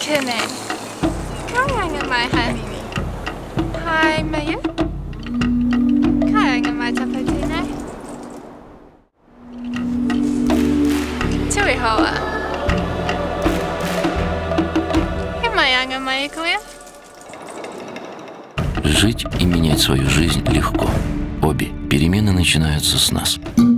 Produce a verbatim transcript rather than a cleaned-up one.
Kene. Kaya nga mai hanini. Hai maya. Kaya nga mai tapatine. Tui hoa. Kaya nga mai kuya. Жить и менять свою жизнь легко. Обе перемены начинаются с нас.